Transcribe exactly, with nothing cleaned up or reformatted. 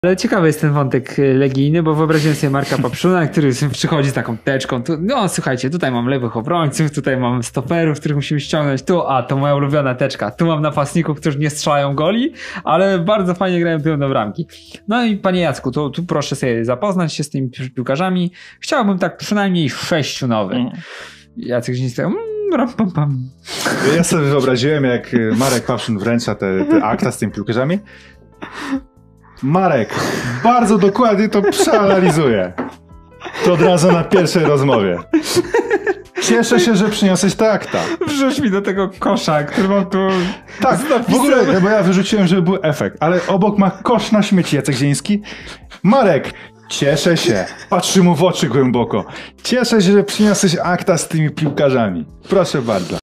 Ale ciekawy jest ten wątek legijny, bo wyobraziłem sobie Marka Papszuna, który przychodzi z taką teczką. Tu, no słuchajcie, tutaj mam lewych obrońców, tutaj mam stoperów, których musimy ściągnąć. Tu, a to moja ulubiona teczka. Tu mam napastników, którzy nie strzelają goli, ale bardzo fajnie grają tyłem do bramki. No i panie Jacku, tu, tu proszę sobie zapoznać się z tymi piłkarzami. Chciałbym tak przynajmniej sześciu nowych. Mm. Jacek Zieliński mm, ram, pam, pam. Ja sobie wyobraziłem, jak Marek Papszun wręcza te, te akta z tymi piłkarzami. Marek bardzo dokładnie to przeanalizuje. To od razu na pierwszej rozmowie. Cieszę się, że przyniosłeś te akta. Wrzuć mi do tego kosza, który mam tu... Tak, w ogóle, bo ja wyrzuciłem, żeby był efekt, ale obok ma kosz na śmieci Jacek Zieliński. Marek, cieszę się. Patrzy mu w oczy głęboko. Cieszę się, że przyniosłeś akta z tymi piłkarzami. Proszę bardzo.